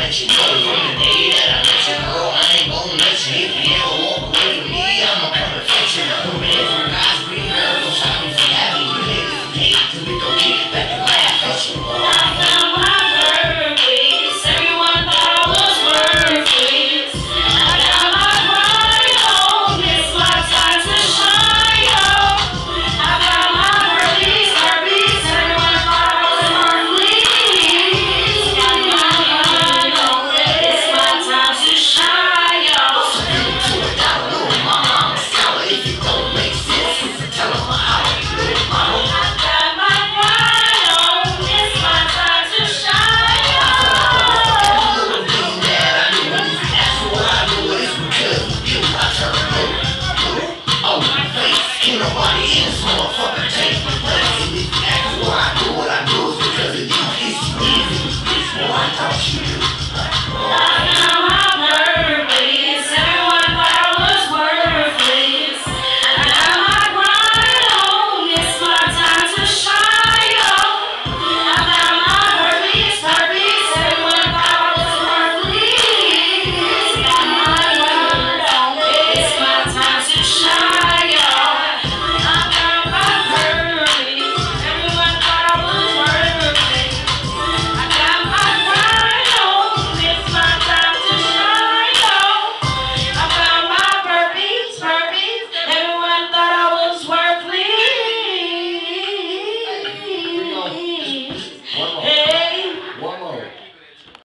let you know from the day that I met you, girl, I ain't gon' let you. If you ever walk away from me, I'ma come and fetch you. The man from God's green earth, don't stop me from having you. Niggas hate till we don't get back and laugh at you. I found my purpose. Everyone thought I was worthless. I got my grind on. It's my time to shine, yo. I found my purpose. Everyone thought I was worthless. Got my grind on. It's my time to shine, yo. To a dollar, little mama, I'm a scholar. If it don't make sense, tell them how I little mama. I got my grind on. It's my time to shine, yo. Little thing that I do, that's what I do. It's because of you, I turn blue. Oh, my face, ain't nobody in this motherfucker take my place. If you ask why I do what I do, it's because of you. It's easy, it's what I taught you.